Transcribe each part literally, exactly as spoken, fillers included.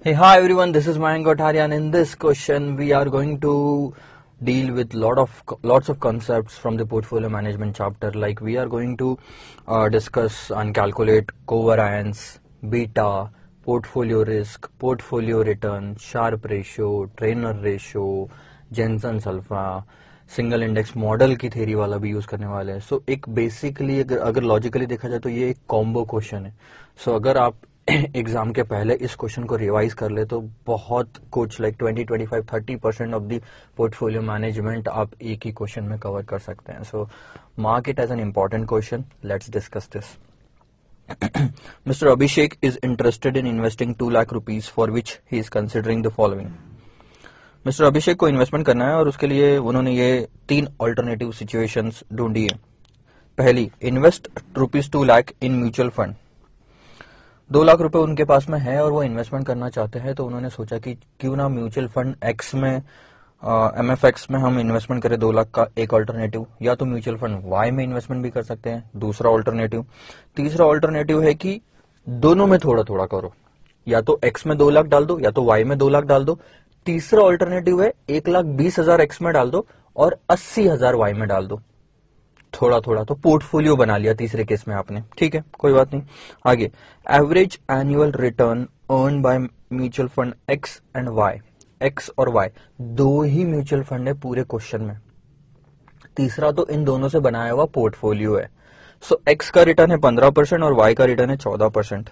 Hey, hi everyone. This is Mayank Kothari, and in this question, we are going to deal with lot of lots of concepts from the portfolio management chapter. Like we are going to uh, discuss and calculate covariance, beta, portfolio risk, portfolio return, Sharpe ratio, Trainer ratio, Jensen's alpha, single index model की theory वाला भी use करने वाले हैं. सो so, एक basically अगर अगर logically देखा जाए तो ये एक कॉम्बो क्वेश्चन है. सो so, अगर आप एग्जाम के पहले इस क्वेश्चन को रिवाइज कर ले तो बहुत कुछ like twenty twenty five thirty percent of the portfolio management आप एक ही क्वेश्चन में कवर कर सकते हैं. So mark it as an important question. Let's discuss this. Mister Abhishek is interested in investing two lakh rupees for which he is considering the following. Mister Abhishek को investment करना है और उसके लिए उन्होंने ये तीन ऑल्टरनेटिव सिचुएशंस ढूंढी है. पहली, invest rupees two lakh in mutual fund. दो लाख रुपए उनके पास में है और वो इन्वेस्टमेंट करना चाहते हैं, तो उन्होंने सोचा कि क्यों ना म्यूचुअल फंड एक्स में एम एफ एक्स में हम इन्वेस्टमेंट करें दो लाख का. एक ऑल्टरनेटिव. या तो म्यूचुअल फंड वाई में इन्वेस्टमेंट भी कर सकते हैं, दूसरा ऑल्टरनेटिव. तीसरा ऑल्टरनेटिव है कि दोनों में थोड़ा थोड़ा करो, या तो एक्स में दो लाख डाल दो या तो वाई में दो लाख डाल दो. तीसरा ऑल्टरनेटिव है एक लाख बीस हजार एक्स में डाल दो और अस्सी हजार वाई में डाल दो. थोड़ा थोड़ा तो पोर्टफोलियो बना लिया तीसरे केस में आपने. ठीक है, कोई बात नहीं. आगे, average annual return earn by mutual fund X and Y. X और वाई दो ही म्यूचुअल फंड है पूरे क्वेश्चन में. तीसरा तो इन दोनों से बनाया हुआ पोर्टफोलियो है. सो एक्स का रिटर्न है पंद्रह परसेंट और वाई का रिटर्न है चौदह percent.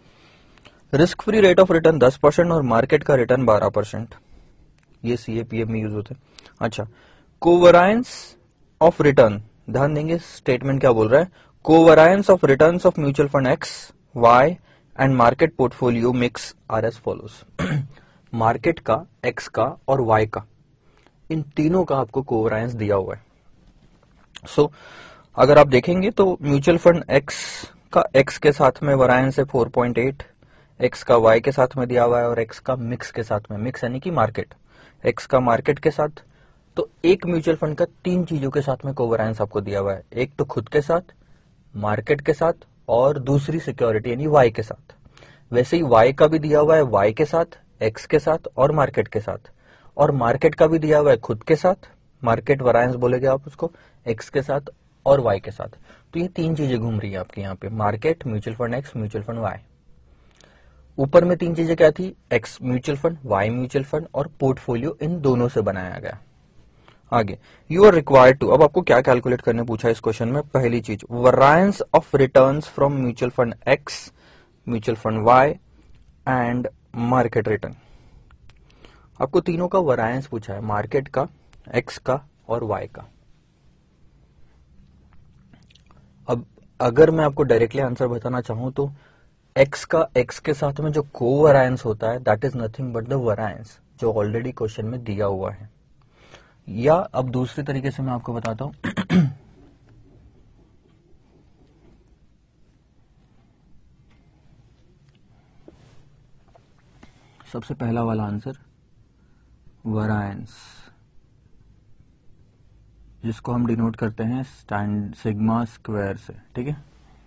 Risk free rate of return दस परसेंट और मार्केट का रिटर्न बारह परसेंट. ये सीएपीएफ में यूज होते हैं. अच्छा, कोवरायंस ऑफ रिटर्न. ध्यान देंगे स्टेटमेंट क्या बोल रहा है. Covariance of returns of mutual fund X, Y and market portfolio mix are as follows. Market का, एक्स का और वाई का, इन तीनों का आपको कोवरायंस दिया हुआ है. सो so, अगर आप देखेंगे तो म्यूचुअल फंड एक्स का एक्स के साथ में वरायंस है फोर पॉइंट एट, एक्स का वाई के साथ में दिया हुआ है और एक्स का मिक्स के साथ में. मिक्स यानी कि मार्केट. एक्स का मार्केट के साथ. तो एक म्यूचुअल फंड का तीन चीजों के साथ में कोवरायंस आपको दिया हुआ है. एक तो खुद के साथ, मार्केट के साथ और दूसरी सिक्योरिटी यानी वाई के साथ. वैसे ही वाई का भी दिया हुआ है वाई के साथ, एक्स के साथ और मार्केट के साथ. और मार्केट का भी दिया हुआ है खुद के साथ, मार्केट वरायंस बोलेगे आप उसको, एक्स के साथ और वाई के साथ. तो ये तीन चीजें घूम रही है आपके यहाँ पे. Market, mutual fund X, mutual fund Y. ऊपर में तीन चीजें क्या थी. X mutual fund, Y mutual fund और पोर्टफोलियो इन दोनों से बनाया गया. आगे, यू आर रिक्वायर्ड टू. अब आपको क्या कैलकुलेट करने पूछा इस क्वेश्चन में. पहली चीज, variance of returns from mutual fund X, mutual fund Y and market return. आपको तीनों का वरायंस पूछा है, मार्केट का, एक्स का और वाई का. अब अगर मैं आपको डायरेक्टली आंसर बताना चाहूं तो एक्स का एक्स के साथ में जो कोवरायंस होता है that is nothing but the variance जो ऑलरेडी क्वेश्चन में दिया हुआ है. या अब दूसरे तरीके से मैं आपको बताता हूं. सबसे पहला वाला आंसर वरायंस, जिसको हम डिनोट करते हैं स्टैंड सिग्मा स्क्वायर से. ठीक है,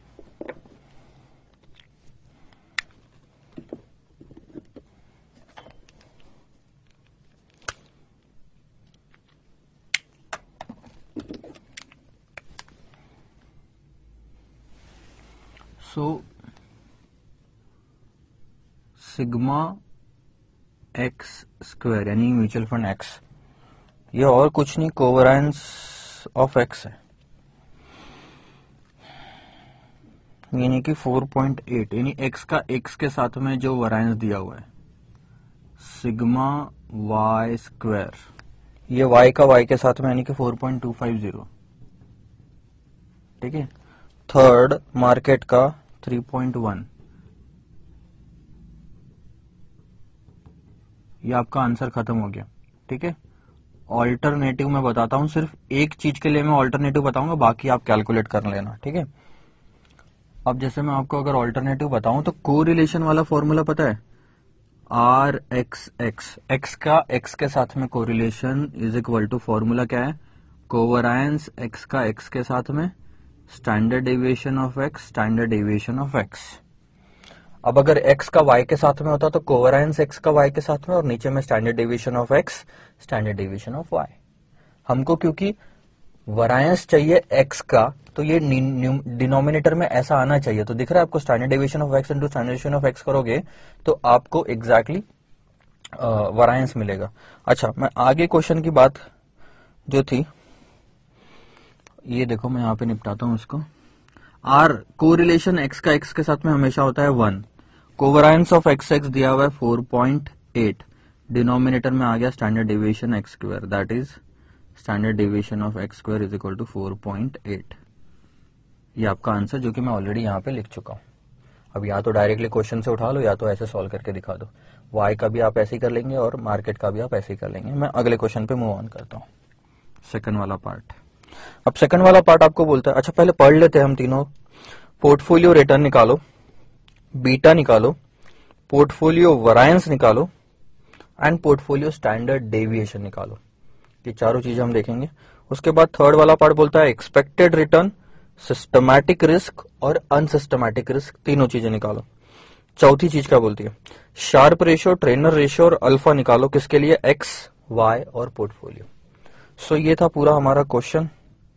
सो सिग्मा एक्स स्क्वायर यानी म्यूचुअल फंड एक्स, ये और कुछ नहीं कोवरायंस ऑफ एक्स है. यानी कि फोर पॉइंट एट यानी एक्स का एक्स के साथ में जो वरायंस दिया हुआ है सिग्मा वाई स्क्वायर, ये वाई का वाई के साथ में यानी कि four point two five zero. ठीक है. थर्ड, मार्केट का थ्री पॉइंट वन. ये आपका आंसर खत्म हो गया. ठीक है. ऑल्टरनेटिव मैं बताता हूं, सिर्फ एक चीज के लिए मैं ऑल्टरनेटिव बताऊंगा, बाकी आप कैलकुलेट कर लेना. ठीक है. अब जैसे मैं आपको अगर ऑल्टरनेटिव बताऊं तो कोरिलेशन वाला फॉर्मूला पता है, आर एक्स एक्स. एक्स का एक्स के साथ में correlation is equal to, formula क्या है, कोवरायंस एक्स का एक्स के साथ में, standard deviation of X, standard deviation of X. अब अगर x का y के साथ में होता तो कोवेरियंस x का y के साथ में, और नीचे में standard deviation of x, standard deviation of y। हमको क्योंकि वरायंस चाहिए x का, तो ये डिनोमिनेटर में ऐसा आना चाहिए। तो दिख रहा है आपको, standard deviation of x into standard deviation of x करोगे तो आपको एग्जैक्टली वरायंस मिलेगा। अच्छा, मैं आगे क्वेश्चन की बात जो थी ये देखो, मैं यहाँ पे निपटाता हूँ इसको। आर कोरिलेशन x का x के साथ में हमेशा होता है one. Covariance of X X दिया हुआ है फोर पॉइंट एट, डिनोमिनेटर में आ गया standard deviation X square, that is standard deviation of X square is equal to four point eight. ये आपका आंसर जो कि मैं ऑलरेडी यहाँ पे लिख चुका हूँ। अब या तो डायरेक्टली क्वेश्चन से उठा लो या तो ऐसे सॉल्व करके दिखा दो। वाई का भी आप ऐसे ही कर लेंगे और मार्केट का भी आप ऐसे ही कर लेंगे। मैं अगले क्वेश्चन पे मूव ऑन करता हूँ, सेकंड वाला पार्ट। अब सेकंड वाला पार्ट आपको बोलता है, अच्छा पहले पढ़ लेते हैं हम तीनों। पोर्टफोलियो रिटर्न निकालो, बीटा निकालो, पोर्टफोलियो वरायंस निकालो एंड पोर्टफोलियो स्टैंडर्ड डेविएशन निकालो। ये चारों चीजें हम देखेंगे। उसके बाद थर्ड वाला पार्ट बोलता है एक्सपेक्टेड रिटर्न, सिस्टमैटिक रिस्क और अनसिस्टमैटिक रिस्क, तीनों चीजें निकालो। चौथी चीज क्या बोलती है, शार्प रेशियो, ट्रेनर रेशियो और अल्फा निकालो, किसके लिए, एक्स, वाई और पोर्टफोलियो। सो ये था पूरा हमारा क्वेश्चन।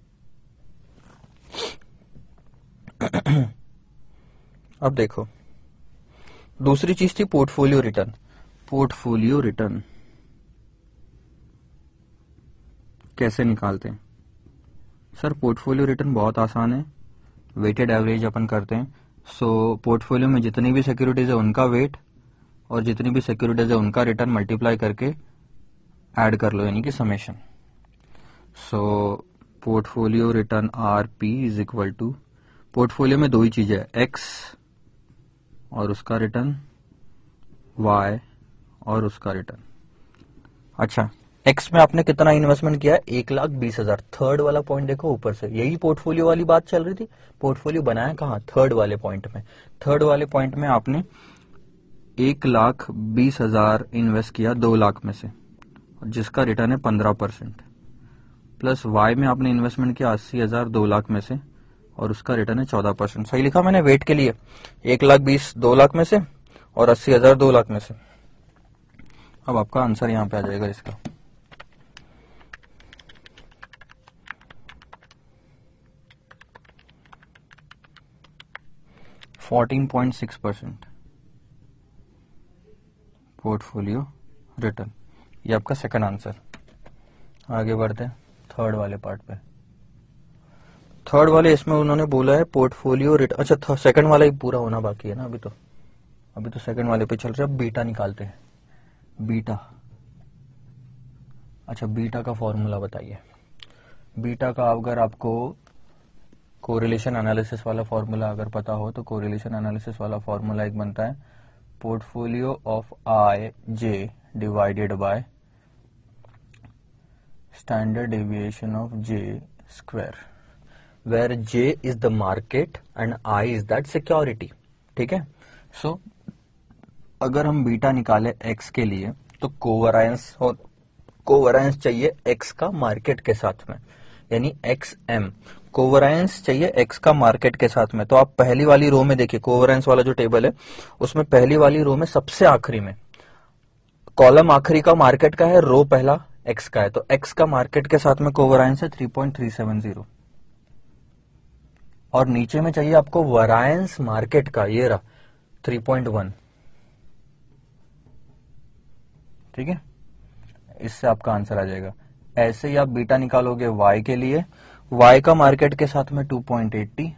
अब देखो, दूसरी चीज थी पोर्टफोलियो रिटर्न। पोर्टफोलियो रिटर्न कैसे निकालते हैं सर? पोर्टफोलियो रिटर्न बहुत आसान है, वेटेड एवरेज अपन करते हैं। सो so, पोर्टफोलियो में जितनी भी सिक्योरिटीज है उनका वेट और जितनी भी सिक्योरिटीज है उनका रिटर्न मल्टीप्लाई करके ऐड कर लो, यानी कि summation. So portfolio return R P is equal to, portfolio में दो ही चीजें, एक्स और उसका रिटर्न, वाई और उसका रिटर्न। अच्छा, एक्स में आपने कितना इन्वेस्टमेंट किया है, एक लाख बीस हजार। थर्ड वाला पॉइंट देखो ऊपर से, यही पोर्टफोलियो वाली बात चल रही थी। पोर्टफोलियो बनाया कहाँ, थर्ड वाले पॉइंट में। थर्ड वाले पॉइंट में आपने एक लाख बीस हजार इन्वेस्ट किया दो लाख में से, जिसका रिटर्न है पंद्रह परसेंट, प्लस वाई में आपने इन्वेस्टमेंट किया अस्सी हजार दो लाख में से और उसका रिटर्न है चौदह परसेंट। सही लिखा मैंने वेट के लिए, एक लाख बीस दो लाख में से और अस्सी हजार दो लाख में से। अब आपका आंसर यहां पे आ जाएगा इसका। Fourteen point six percent portfolio return, ये आपका सेकंड आंसर। आगे बढ़ते हैं थर्ड वाले पार्ट पे। थर्ड वाले इसमें उन्होंने बोला है पोर्टफोलियो रिटर्न। अच्छा, सेकंड वाला ही पूरा होना बाकी है ना अभी तो। अभी तो सेकंड वाले पे चल रहे हैं। अब बीटा निकालते हैं, बीटा। अच्छा, बीटा का फॉर्मूला बताइए। बीटा का अगर आपको कोरिलेशन एनालिसिस वाला फॉर्मूला अगर पता हो तो कोरिलेशन एनालिसिस वाला फॉर्मूला एक बनता है portfolio of I J divided by standard deviation of J square, where J is the market and I is that security. ठीक है। सो so, अगर हम बीटा निकाले एक्स के लिए तो कोवरायंस और कोवरायंस चाहिए एक्स का मार्केट के साथ में, यानी एक्स एम। कोवरायंस चाहिए एक्स का मार्केट के साथ में। तो आप पहली वाली रो में देखिए, कोवरायंस वाला जो टेबल है उसमें पहली वाली रो में सबसे आखिरी में कॉलम आखिरी का मार्केट का है, रो पहला एक्स का है। तो एक्स का मार्केट के साथ में कोवरायंस है three point three seven zero, और नीचे में चाहिए आपको वरायंस मार्केट का, ये रहा थ्री पॉइंट वन। ठीक है, इससे आपका आंसर आ जाएगा। ऐसे ही आप बीटा निकालोगे वाई के लिए, वाई का मार्केट के साथ में टू पॉइंट एट ज़ीरो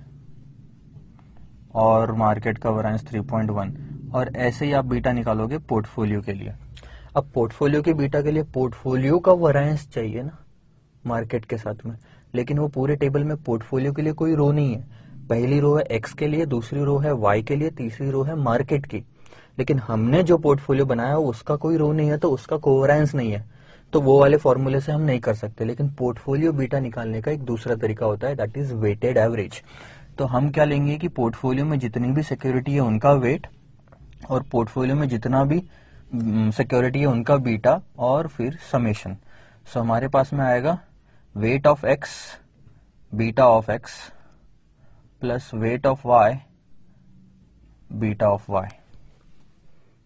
और मार्केट का वरायंस थ्री पॉइंट वन, और ऐसे ही आप बीटा निकालोगे पोर्टफोलियो के लिए। अब पोर्टफोलियो के बीटा के लिए पोर्टफोलियो का वरायंस चाहिए ना मार्केट के साथ में, लेकिन वो पूरे टेबल में पोर्टफोलियो के लिए कोई रो नहीं है। पहली रो है एक्स के लिए, दूसरी रो है वाई के लिए, तीसरी रो है मार्केट की। लेकिन हमने जो पोर्टफोलियो बनाया उसका कोई रो नहीं है, तो उसका कोवरायंस नहीं है, तो वो वाले फॉर्मूले से हम नहीं कर सकते। लेकिन पोर्टफोलियो बीटा निकालने का एक दूसरा तरीका होता है, दैट इज वेटेड एवरेज। तो हम क्या लेंगे कि पोर्टफोलियो में जितनी भी सिक्योरिटी है उनका वेट, और पोर्टफोलियो में जितना भी सिक्योरिटी है उनका बीटा, और फिर समेशन। सो हमारे पास में आएगा weight of X beta of X plus weight of Y beta of Y.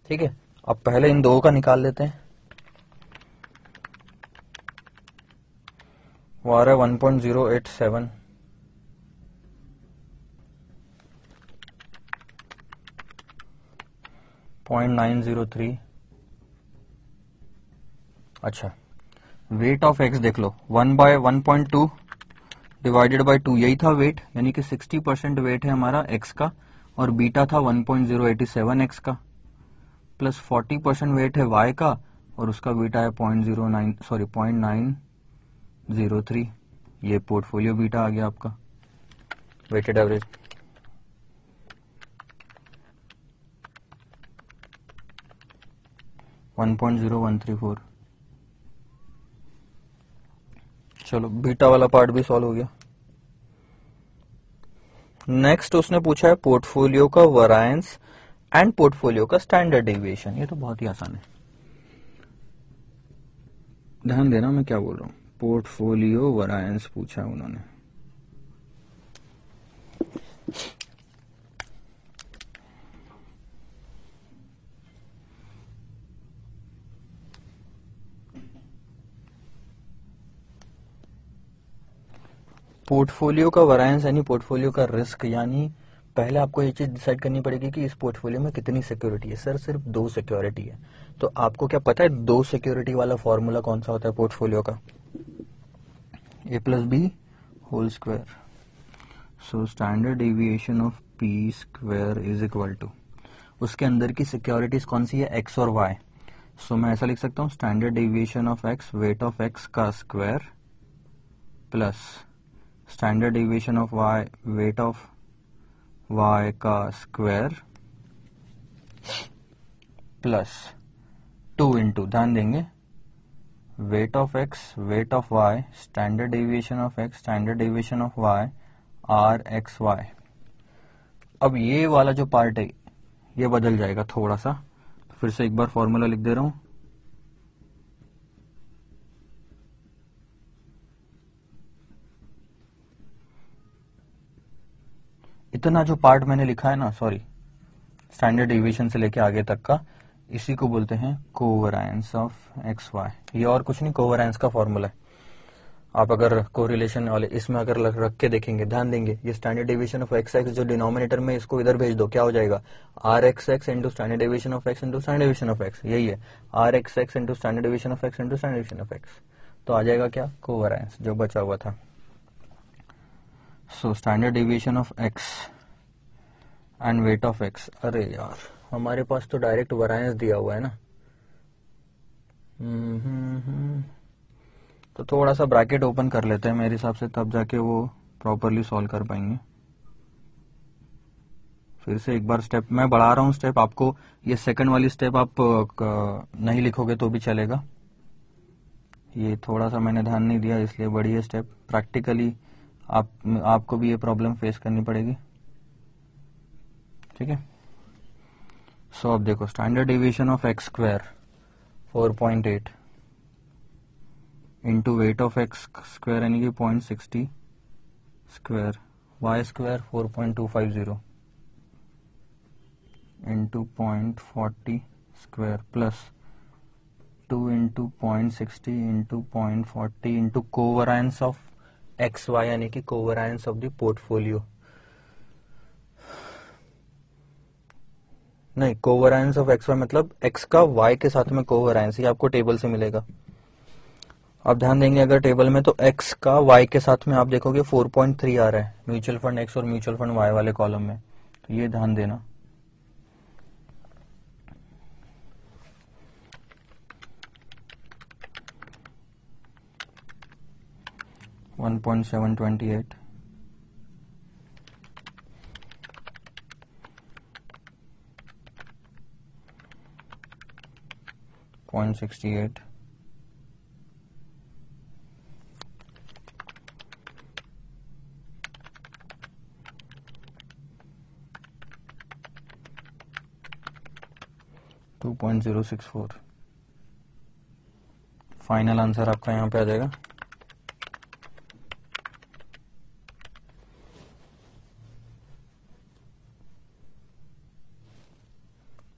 ठीक है, अब पहले इन दो का निकाल लेते हैं। वो आ रहा है one point zero eight seven, point nine zero three. अच्छा, वेट ऑफ एक्स देख लो, one by one point two divided by two, यही था वेट, यानी कि सिक्सटी परसेंट वेट है हमारा एक्स का, और बीटा था one point zero eight seven X का, प्लस फोर्टी परसेंट वेट है वाई का, और उसका बीटा है point zero nine sorry point nine zero three. ये पोर्टफोलियो बीटा आ गया आपका, weighted average. One point zero one three four. चलो, बीटा वाला पार्ट भी सॉल्व हो गया। नेक्स्ट उसने पूछा है पोर्टफोलियो का वरायंस एंड पोर्टफोलियो का स्टैंडर्ड डेविएशन। ये तो बहुत ही आसान है, ध्यान देना मैं क्या बोल रहा हूं। पोर्टफोलियो वरायंस पूछा है उन्होंने। पोर्टफोलियो का वरायंस यानी पोर्टफोलियो का रिस्क, यानी पहले आपको ये चीज डिसाइड करनी पड़ेगी कि इस पोर्टफोलियो में कितनी सिक्योरिटी है। सर सिर्फ दो सिक्योरिटी है, तो आपको क्या पता है दो सिक्योरिटी वाला फॉर्मूला कौन सा होता है पोर्टफोलियो का? A plus B whole square. So standard deviation of P square is equal to, उसके अंदर की सिक्योरिटीज कौन सी है? एक्स और वाई। सो मैं ऐसा लिख सकता हूं, standard deviation of X, weight of X का square, plus standard deviation of Y, weight of Y का स्क्वायर, प्लस टू इंटू, ध्यान देंगे, weight of X, weight of Y, standard deviation of X, standard deviation of Y, R X Y. अब ये वाला जो part है ये बदल जाएगा थोड़ा सा, तो फिर से एक बार फॉर्मूला लिख दे रहा हूं। इतना जो पार्ट मैंने लिखा है ना, सॉरी, स्टैंडर्ड डेविएशन से लेके आगे तक का, इसी को बोलते हैं कोवरायंस ऑफ एक्स वाई। ये और कुछ नहीं, कोवरायंस का फॉर्मूला है। आप अगर कोरिलेशन वाले इसमें अगर रख के देखेंगे, ध्यान देंगे, ये standard deviation of X X जो डिनोमिनेटर में, इसको इधर भेज दो, क्या हो जाएगा? R X X into standard deviation of X into standard deviation of X. यही है, R X X into standard deviation of X into standard deviation of X. तो आ जाएगा क्या? कोवरायंस, जो बचा हुआ था। So standard deviation of X and weight of X. अरे यार, हमारे पास तो डायरेक्ट वरायंस दिया हुआ है ना। हम्म तो थोड़ा सा ब्रैकेट ओपन कर लेते हैं मेरे हिसाब से, तब जाके वो प्रॉपरली सॉल्व कर पाएंगे। फिर से एक बार स्टेप मैं बढ़ा रहा हूँ, स्टेप आपको, ये सेकंड वाली स्टेप आप नहीं लिखोगे तो भी चलेगा। ये थोड़ा सा मैंने ध्यान नहीं दिया, इसलिए बढ़ी है स्टेप। प्रैक्टिकली आप आपको भी ये प्रॉब्लम फेस करनी पड़ेगी, ठीक है। सो अब देखो, standard deviation of X square four point eight into weight of X square यानी कि point sixty square, Y square four point two five zero into point forty square, plus two into point sixty into point forty into covariance of X Y यानी कि covariance of the portfolio. नहीं, covariance of X Y मतलब X का Y के साथ में कोवरायंस, ये आपको टेबल से मिलेगा। आप ध्यान देंगे अगर टेबल में, तो एक्स का वाई के साथ में आप देखोगे फोर पॉइंट थ्री आ रहा है म्यूचुअल फंड एक्स और म्यूचुअल फंड वाई वाले कॉलम में, तो ये ध्यान देना। One point seven two eight, point sixty eight, two point zero six four. Final answer आपका यहां पे आ जाएगा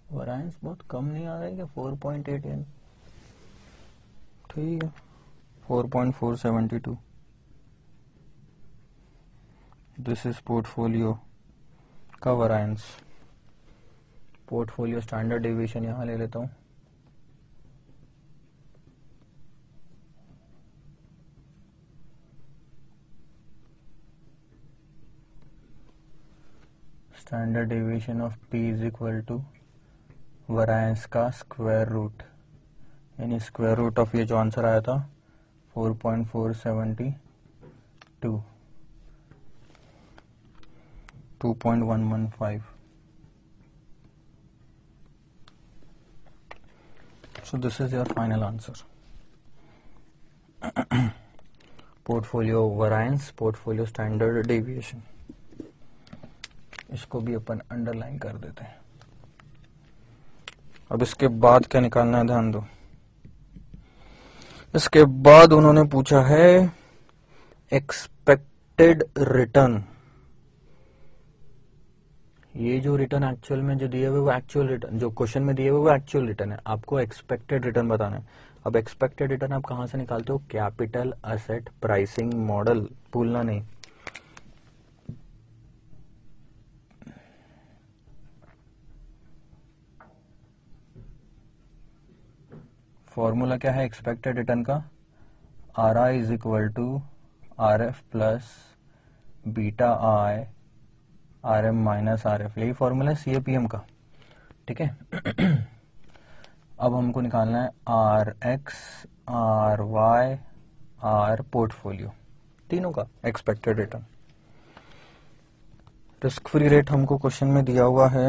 वरायंस बहुत कम नहीं आ रहा है क्या? फोर पॉइंट एट एन, ठीक है, four point four seven two. This is portfolio का वरायंस। पोर्टफोलियो स्टैंडर्ड डेविएशन यहां ले लेता हूं, standard deviation of P is equal to variance का स्क्वायर रूट, यानी स्क्वायर रूट ऑफ ये जो आंसर आया था four point four seven two, two point one one five. So this is your final answer. Portfolio variance, portfolio standard deviation, इसको भी अपन underline कर देते हैं। अब इसके बाद क्या निकालना है, ध्यान दो। इसके बाद उन्होंने पूछा है एक्सपेक्टेड रिटर्न। ये जो रिटर्न एक्चुअल में जो दिए हुए वो एक्चुअल रिटर्न, जो क्वेश्चन में दिए हुए वो एक्चुअल रिटर्न है, आपको एक्सपेक्टेड रिटर्न बताना है। अब एक्सपेक्टेड रिटर्न आप कहां से निकालते हो? कैपिटल असेट प्राइसिंग मॉडल, भूलना नहीं। फॉर्मूला क्या है एक्सपेक्टेड रिटर्न का? R I is equal to R F plus beta I R M minus R F, यही फॉर्मूला है सीएपीएम का, ठीक है। अब हमको निकालना है R X, R Y, R portfolio, तीनों का expected return. Risk free rate हमको क्वेश्चन में दिया हुआ है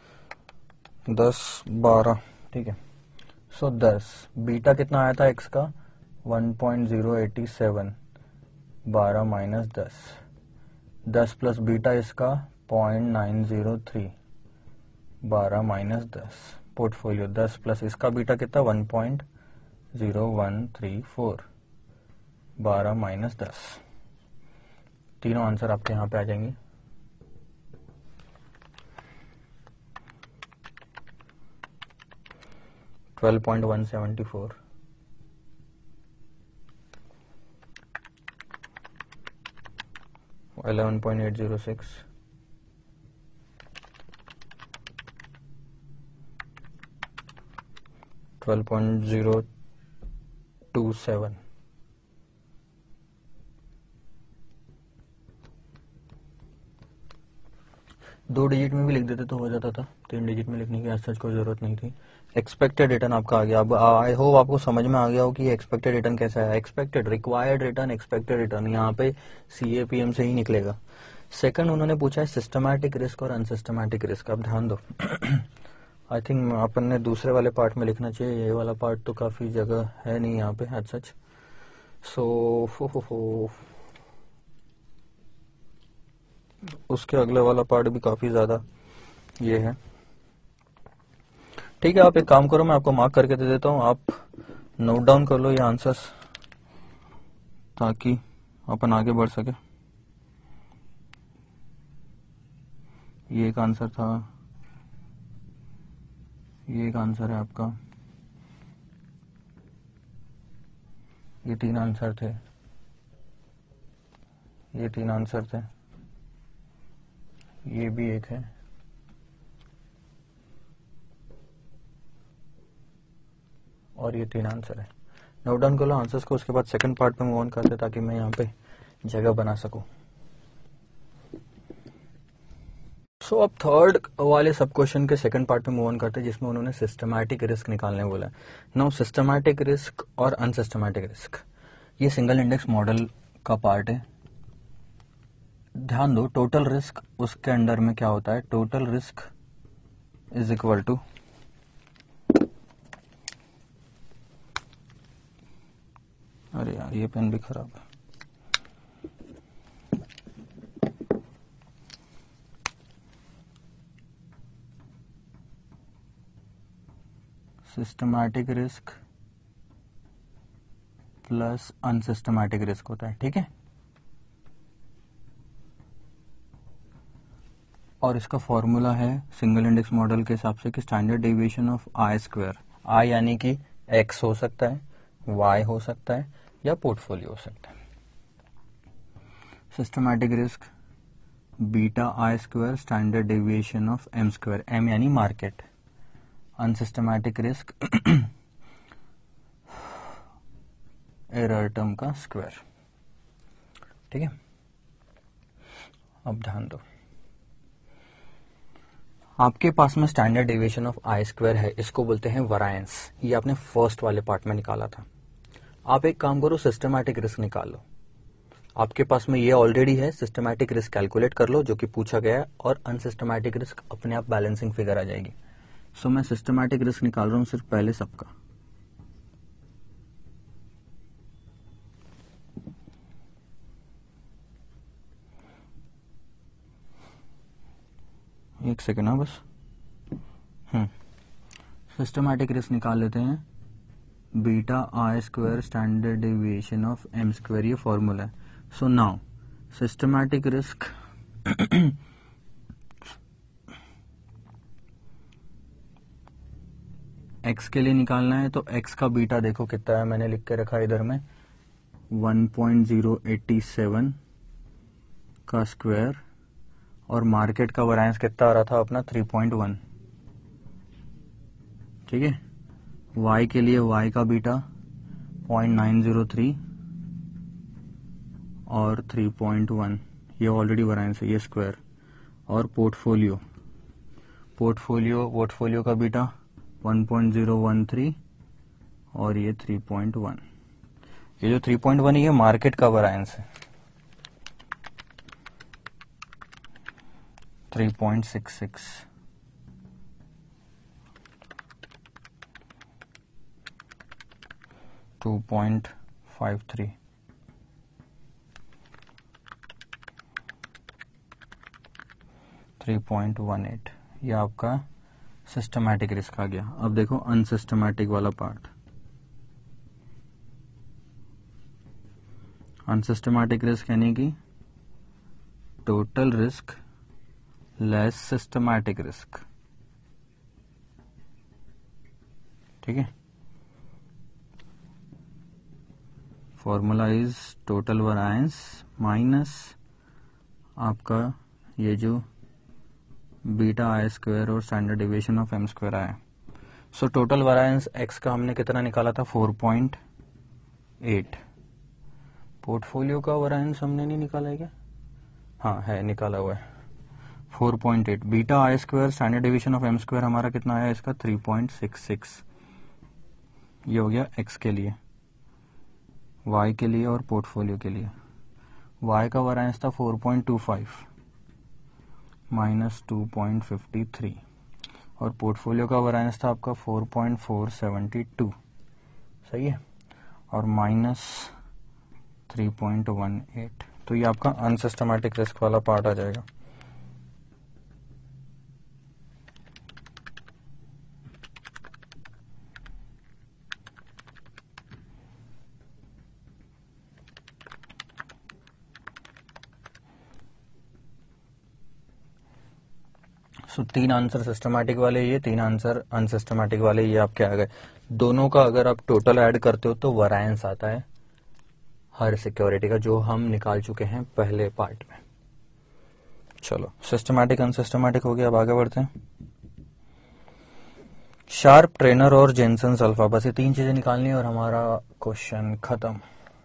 दस बारह, ठीक है। सो दस, बीटा कितना आया था एक्स का? One point zero eighty seven, बारह माइनस दस, दस प्लस बीटा इसका पॉइंट नाइन जीरो थ्री, बारह माइनस दस, पोर्टफोलियो दस प्लस इसका बीटा कितना? One point zero one three four, बारह माइनस दस। तीनों आंसर आपके यहां पे आ जाएंगे। Twelve point one seventy four, eleven point eight zero six, twelve point zero two seven, दो डिजिट में भी लिख देते तो हो जाता था, तीन डिजिट में लिखने की आज सच कोई जरूरत नहीं थी। एक्सपेक्टेड रिटर्न आपका आ गया। अब आई होप आपको समझ में आ गया हो कि एक्सपेक्टेड रिटर्न कैसा है। Expected, required return, expected return, यहाँ पे सीएपीएम से ही निकलेगा। सेकंड उन्होंने पूछा है सिस्टमैटिक रिस्क और अनसिस्टमैटिक रिस्क। अब ध्यान दो, आई थिंक अपन ने दूसरे वाले पार्ट में लिखना चाहिए, ये वाला पार्ट तो काफी जगह है नहीं यहाँ पे एज सच। सो हो हो हो उसके अगले वाला पार्ट भी काफी ज्यादा ये है, ठीक है। आप एक काम करो, मैं आपको मार्क करके दे देता हूँ, आप नोट डाउन कर लो ये आंसर्स ताकि अपन आगे बढ़ सके। ये एक आंसर था, ये एक आंसर है आपका, ये तीन आंसर थे, ये तीन आंसर थे, ये भी एक है, और ये तीन आंसर है। नोट डाउन कर लो आंसर्स को, उसके बाद सेकंड पार्ट में मूव ऑन करते ताकि मैं यहाँ पे जगह बना सकूं। सो so, अब थर्ड वाले सब क्वेश्चन के सेकंड पार्ट में मूव ऑन करते हैं जिसमें उन्होंने सिस्टमैटिक रिस्क निकालने बोला। नाउ सिस्टमैटिक रिस्क और अनसिस्टमैटिक रिस्क, ये सिंगल इंडेक्स मॉडल का पार्ट है। ध्यान दो, टोटल रिस्क उसके अंडर में क्या होता है? Total risk is equal to अरे यार ये पेन भी खराब है। Systematic risk plus unsystematic risk होता है, ठीक है। और इसका फॉर्मूला है सिंगल इंडेक्स मॉडल के हिसाब से कि standard deviation of I square, I यानी कि एक्स हो सकता है, वाई हो सकता है या पोर्टफोलियो हो सकता है। Systematic risk beta I square standard deviation of M square, M यानी market. Unsystematic risk error term का स्क्वायर। ठीक है, अब ध्यान दो, आपके पास में standard deviation of I square है, इसको बोलते हैं वरायंस। ये आपने फर्स्ट वाले पार्ट में निकाला था। आप एक काम करो, सिस्टमैटिक रिस्क निकाल लो। आपके पास में ये ऑलरेडी है, सिस्टमैटिक रिस्क कैलकुलेट कर लो जो कि पूछा गया है, और अनसिस्टमैटिक रिस्क अपने आप बैलेंसिंग फिगर आ जाएगी। सो so, मैं सिस्टमैटिक रिस्क निकाल रहा हूं सिर्फ पहले सबका। एक सेकेंड, हाँ बस। हम्म सिस्टमैटिक रिस्क निकाल लेते हैं, beta I square standard deviation of M square, ये फॉर्मूला है। So now systematic risk X के लिए निकालना है, तो एक्स का बीटा देखो कितना है, मैंने लिख के रखा है इधर में one point zero eight seven का स्क्वायर, और मार्केट का वरायंस कितना आ रहा था अपना थ्री पॉइंट वन। ठीक है, y के लिए y का beta point nine zero three और थ्री पॉइंट वन, ये ऑलरेडी वरायंस है, ये स्क्वायर। और पोर्टफोलियो पोर्टफोलियो पोर्टफोलियो का beta one point zero one three और ये थ्री पॉइंट वन। ये जो थ्री पॉइंट वन है ये मार्केट का वरायंस है, three point six six. Two point five three, three point one eight, ये आपका सिस्टमैटिक रिस्क आ गया। अब देखो अनसिस्टमैटिक वाला पार्ट। अनसिस्टमैटिक रिस्क यानी कि total risk less systematic risk. ठीक है, formula is total variance minus आपका ये जो बीटा आई स्क्वायर और standard deviation of M square आया। सो टोटल वरायंस एक्स का हमने कितना निकाला था, फोर पॉइंट एट। पोर्टफोलियो का वरायंस हमने नहीं निकाला है क्या? हाँ है, निकाला हुआ है four point eight. Beta I square standard deviation of M square हमारा कितना आया इसका, थ्री पॉइंट सिक्स सिक्स। ये हो गया एक्स के लिए, वाई के लिए और पोर्टफोलियो के लिए। वाई का वरायंस था four point two five minus two point fifty three, और पोर्टफोलियो का वरायंस था आपका four point four seventy two. सही है, और minus three point one eight. तो ये आपका अनसिस्टमैटिक रिस्क वाला पार्ट आ जाएगा। सो so, तीन आंसर सिस्टमैटिक वाले ये, तीन आंसर अनसिस्टमैटिक वाले ये आपके आ गए। दोनों का अगर आप टोटल ऐड करते हो तो वरायंस आता है हर सिक्योरिटी का, जो हम निकाल चुके हैं पहले पार्ट में। चलो सिस्टमैटिक अनसिस्टमैटिक हो गया, अब आगे बढ़ते हैं। शार्प, ट्रेनर और जेनसन्स अल्फा, बस ये तीन चीजें निकालनी है और हमारा क्वेश्चन खत्म।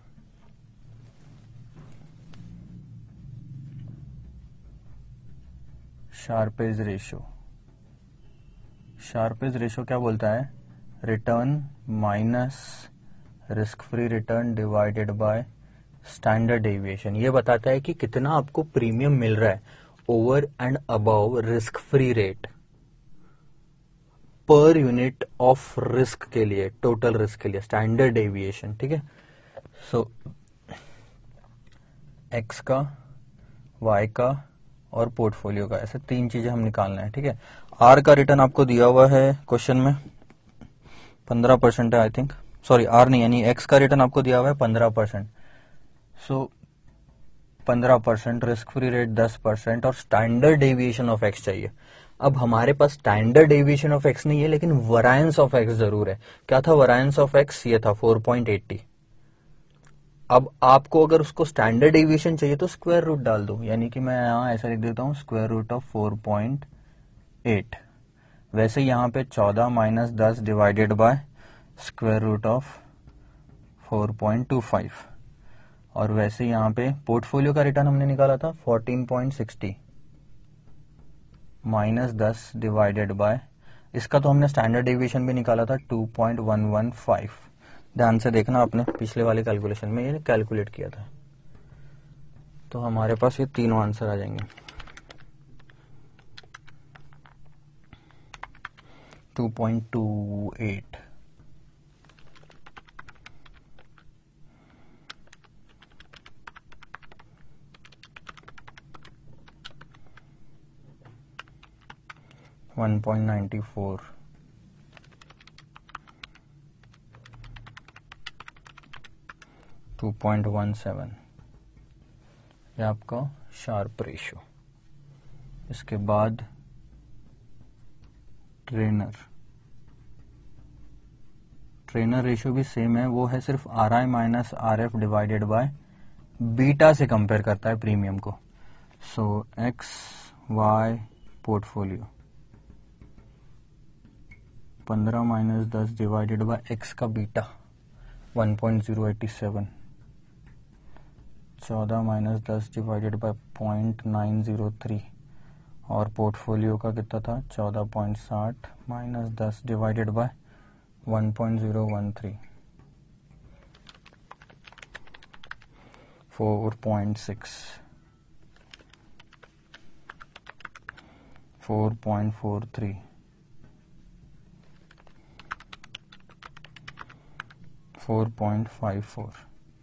शार्पेज रेशो, शार्पेज रेशो क्या बोलता है, return minus risk free return divided by standard deviation. ये बताता है कि कितना आपको प्रीमियम मिल रहा है over and above risk free rate per unit of risk के लिए, टोटल रिस्क के लिए, स्टैंडर्ड डेविएशन। ठीक है, सो एक्स का, वाई का और पोर्टफोलियो का, ऐसे तीन चीजें हम निकालना है। ठीक है, आर का रिटर्न आपको दिया हुआ है क्वेश्चन में, पंद्रह परसेंट है आई थिंक, सॉरी आर नहीं, यानी एक्स का रिटर्न आपको दिया हुआ है पंद्रह परसेंट। सो पंद्रह परसेंट, रिस्क फ्री रेट दस परसेंट और स्टैंडर्ड डेविएशन ऑफ एक्स चाहिए। अब हमारे पास स्टैंडर्ड डेविएशन ऑफ एक्स नहीं है लेकिन वरायंस ऑफ एक्स जरूर है। क्या था वरायंस ऑफ एक्स? ये था फोर पॉइंट एट ज़ीरो। अब आपको अगर उसको स्टैंडर्ड डेविएशन चाहिए तो स्क्वायर रूट डाल दो, यानी कि मैं यहां ऐसा लिख देता हूं square root of four point eight. वैसे यहां पे चौदह माइनस दस divided by square root of four point two five. और वैसे यहां पे पोर्टफोलियो का रिटर्न हमने निकाला था फोर्टीन पॉइंट सिक्सटी माइनस दस डिवाइडेड बाय, इसका तो हमने स्टैंडर्ड डेविएशन भी निकाला था two point one one five. ध्यान से देखना, आपने पिछले वाले कैलकुलेशन में ये कैलकुलेट किया था। तो हमारे पास ये तीनों आंसर आ जाएंगे, two point two eight, one point ninety four, two point one seven, ये आपका शार्प रेशियो। इसके बाद ट्रेनर ट्रेनर रेशियो भी सेम है, वो है सिर्फ R I minus R F divided by beta से कंपेयर करता है प्रीमियम को। सो एक्स वाई पोर्टफोलियो पंद्रह माइनस दस डिवाइडेड बाय एक्स का beta one point zero eight seven, चौदह माइनस दस divided by point nine zero three, और पोर्टफोलियो का कितना था चौदह पॉइंट साठ माइनस दस divided by one point zero one three, four point six, four point four three, four point five four,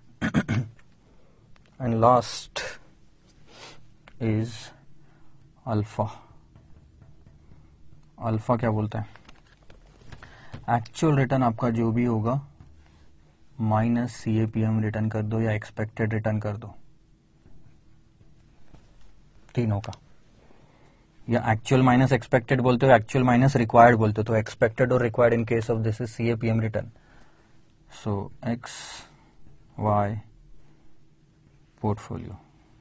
and last is alpha. Alpha क्या बोलता है? एक्चुअल रिटर्न आपका जो भी होगा माइनस सीएपीएम रिटर्न कर दो या एक्सपेक्टेड रिटर्न कर दो, तीनों का। या एक्चुअल माइनस एक्सपेक्टेड बोलते हो, एक्चुअल माइनस रिक्वायर्ड बोलते हो, तो एक्सपेक्टेड और required in case of this is CAPM return. So X Y portfolio,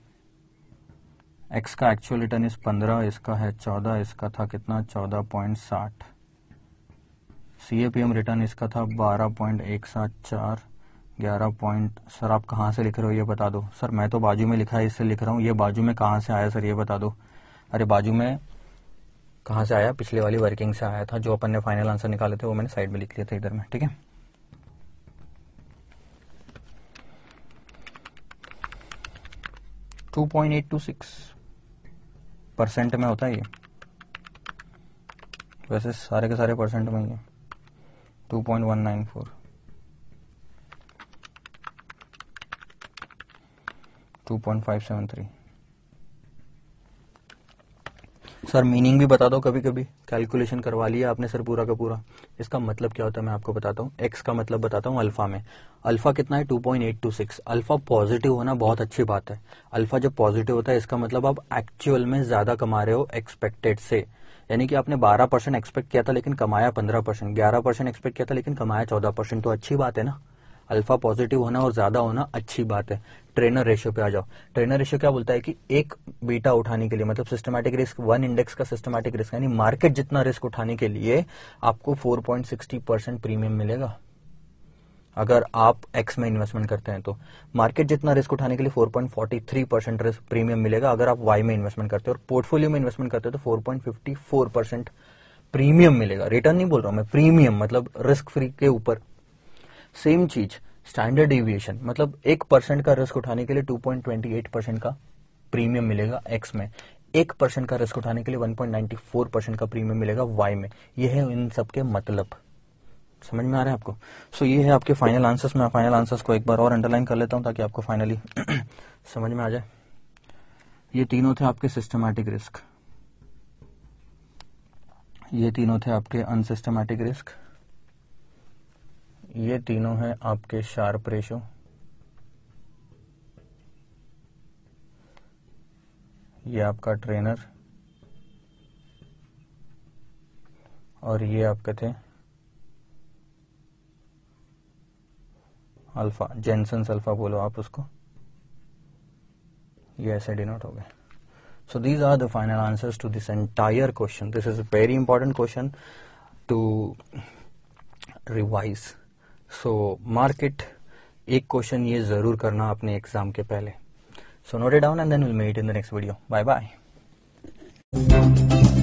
X का एक्चुअल रिटर्न इस पंद्रह, इसका है चौदह, इसका था कितना चौदह पॉइंट साठ, सीएपीएम रिटर्न इसका था बारह पॉइंट एक सात चार, ग्यारह पॉइंट। सर आप कहाँ से लिख रहे हो ये बता दो। सर मैं तो बाजू में लिखा है इससे लिख रहा हूँ, ये बाजू में कहाँ से आया सर ये बता दो। अरे बाजू में कहाँ से आया? पिछले वाली वर्किंग से आया था, जो अपन ने फाइनल आंसर निकाले थे वो मैंने साइड में लिख लिया था इधर में, ठीक है। Two point eight two six percent में होता है ये, वैसे सारे के सारे परसेंट में ही है। Two point one nine four, two point five seven three. Sir meaning भी बता दो, कभी कभी कैलकुलेशन करवा लिया आपने सर पूरा का पूरा। इसका मतलब क्या होता है मैं आपको बताता हूँ। एक्स का मतलब बताता हूँ अल्फा में। अल्फा कितना है? Two point eight two six. Alpha positive होना बहुत अच्छी बात है। अल्फा जब पॉजिटिव होता है इसका मतलब आप एक्चुअल में ज्यादा कमा रहे हो एक्सपेक्टेड से, यानी कि आपने बारह परसेंट एक्सपेक्ट किया था लेकिन कमाया पंद्रह परसेंट, ग्यारह परसेंट एक्सपेक्ट किया था लेकिन कमाया चौदह परसेंट, तो अच्छी बात है ना। अल्फा पॉजिटिव होना और ज्यादा होना अच्छी बात है। ट्रेनर रेशियो पे आ जाओ। ट्रेनर रेशियो क्या बोलता है कि एक बीटा उठाने के लिए, मतलब सिस्टमैटिक रिस्क, वन इंडेक्स का सिस्टमैटिक रिस्क यानी मार्केट जितना रिस्क उठाने के लिए आपको four point six zero percent premium मिलेगा अगर आप एक्स में इन्वेस्टमेंट करते हैं। तो मार्केट जितना रिस्क उठाने के लिए four point four three percent risk premium मिलेगा अगर आप वाई में इन्वेस्टमेंट करते हो, और पोर्टफोलियो में इन्वेस्टमेंट करते हो तो four point five four percent premium मिलेगा। रिटर्न नहीं बोल रहा हूं मैं, प्रीमियम मतलब रिस्क फ्री के ऊपर। सेम चीज स्टैंडर्ड डेविएशन, मतलब एक परसेंट का रिस्क उठाने के लिए two point two eight percent का प्रीमियम मिलेगा एक्स में, एक परसेंट का रिस्क उठाने के लिए one point nine four percent का प्रीमियम मिलेगा वाई में। यह है इन सबके मतलब। समझ में आ रहा है आपको? सो so, ये है आपके फाइनल आंसर्स। मैं फाइनल आंसर्स को एक बार और अंडरलाइन कर लेता हूं ताकि आपको फाइनली समझ में आ जाए। ये तीनों थे आपके सिस्टमैटिक रिस्क, ये तीनों थे आपके अनसिस्टमैटिक रिस्क, ये तीनों हैं आपके शार्प रेशो, ये आपका ट्रेनर और ये आपके थे अल्फा, जेनसन्स अल्फा बोलो आप उसको, ये ऐसे डिनोट हो गए. So these are the final answers to this entire question. This is a very important question to revise. So mark it. एक क्वेश्चन ये जरूर करना अपने एग्जाम के पहले. So note it down and then we'll meet in the next video. Bye bye.